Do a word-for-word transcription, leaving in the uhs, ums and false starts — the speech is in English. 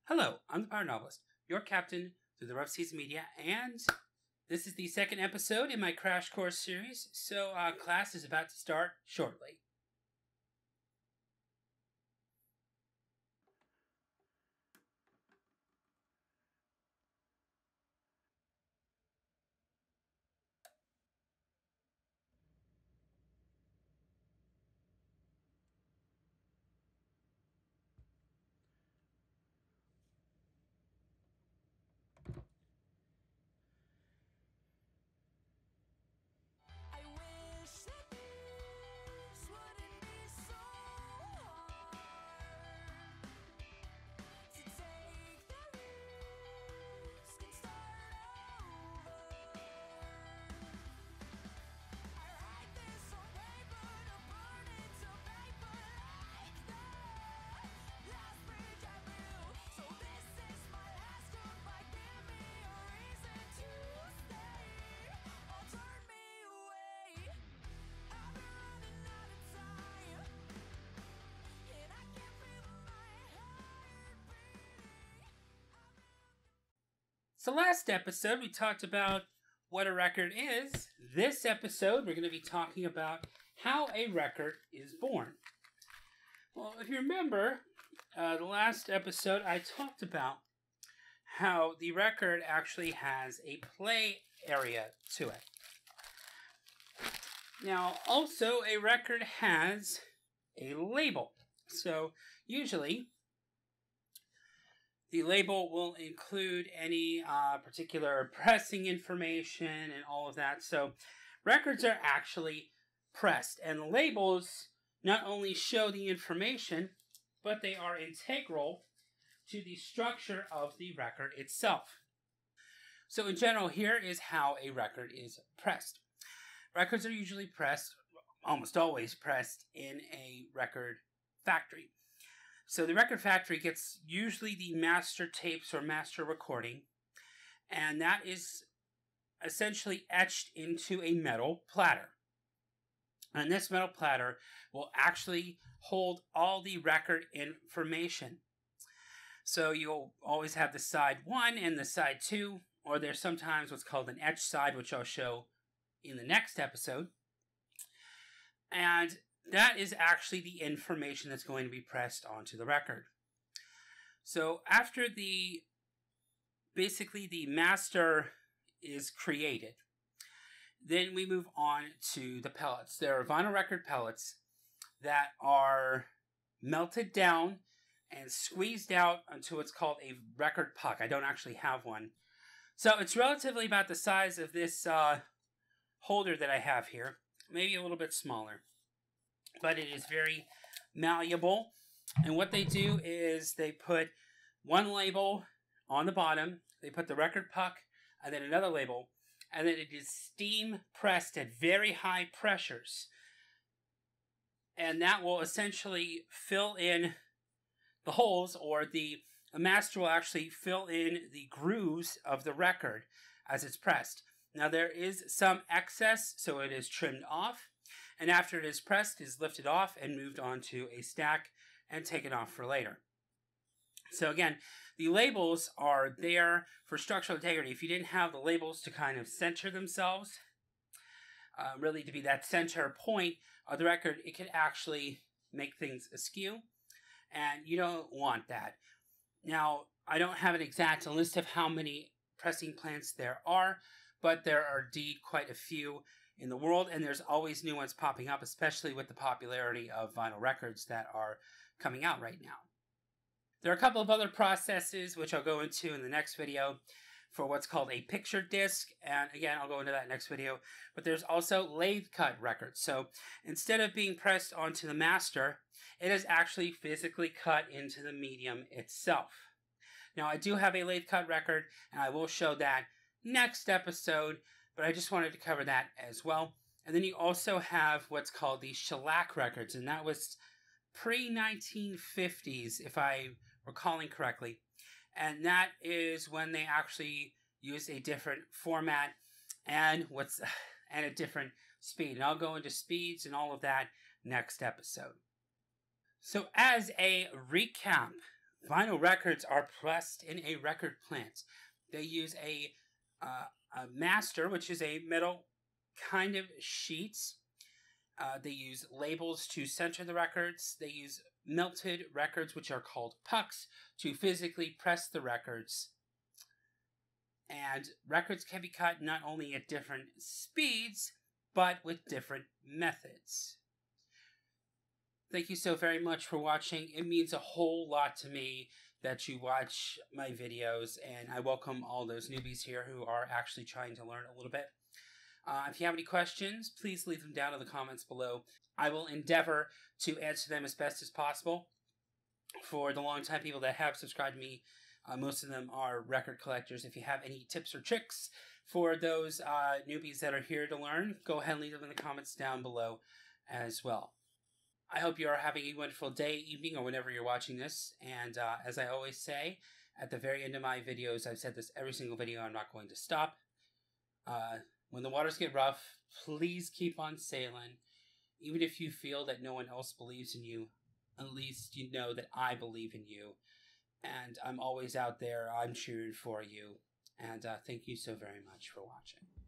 Hello, I'm the Power Novelist, your captain through the Rough Seas Media, and this is the second episode in my Crash Course series, so uh, class is about to start shortly. So last episode we talked about what a record is. This episode we're going to be talking about how a record is born. Well, if you remember, uh, the last episode I talked about how the record actually has a play area to it. Now, also a record has a label. So usually the label will include any uh, particular pressing information and all of that. So records are actually pressed, and the labels not only show the information, but they are integral to the structure of the record itself. So in general, here is how a record is pressed. Records are usually pressed, almost always pressed, in a record factory. So the record factory gets usually the master tapes or master recording, and that is essentially etched into a metal platter. And this metal platter will actually hold all the record information. So you'll always have the side one and the side two, or there's sometimes what's called an etched side, which I'll show in the next episode. And that is actually the information that's going to be pressed onto the record. So after the, basically the master is created, then we move on to the pellets. There are vinyl record pellets that are melted down and squeezed out until what's called a record puck. I don't actually have one. So it's relatively about the size of this uh, holder that I have here, maybe a little bit smaller. But it is very malleable. And what they do is they put one label on the bottom, they put the record puck, and then another label, and then it is steam pressed at very high pressures. And that will essentially fill in the holes, or the, the master will actually fill in the grooves of the record as it's pressed. Now there is some excess, so it is trimmed off. And after it is pressed, it is lifted off and moved onto a stack and taken off for later. So again, the labels are there for structural integrity. If you didn't have the labels to kind of center themselves, uh, really to be that center point of the record, it could actually make things askew. And you don't want that. Now, I don't have an exact list of how many pressing plants there are, but there are indeed quite a few in the world, and there's always new ones popping up, especially with the popularity of vinyl records that are coming out right now. There are a couple of other processes, which I'll go into in the next video, for what's called a picture disc, and again, I'll go into that next video. But there's also lathe cut records. So instead of being pressed onto the master, it is actually physically cut into the medium itself. Now, I do have a lathe cut record, and I will show that next episode, but I just wanted to cover that as well. And then you also have what's called the shellac records, and that was pre nineteen fifties, if I'm recalling correctly. And that is when they actually used a different format and what's and a different speed. And I'll go into speeds and all of that next episode. So as a recap, vinyl records are pressed in a record plant. They use a, uh, a master, which is a metal kind of sheet. Uh, they use labels to center the records. They use melted records, which are called pucks, to physically press the records. And records can be cut not only at different speeds, but with different methods. Thank you so very much for watching. It means a whole lot to me that you watch my videos, and I welcome all those newbies here who are actually trying to learn a little bit. Uh, if you have any questions, please leave them down in the comments below. I will endeavor to answer them as best as possible. For the long-time people that have subscribed to me, uh, most of them are record collectors. If you have any tips or tricks for those uh, newbies that are here to learn, go ahead and leave them in the comments down below as well. I hope you are having a wonderful day, evening, or whenever you're watching this. And uh, as I always say, at the very end of my videos, I've said this every single video, I'm not going to stop. Uh, when the waters get rough, please keep on sailing. Even if you feel that no one else believes in you, at least you know that I believe in you. And I'm always out there. I'm cheering for you. And uh, thank you so very much for watching.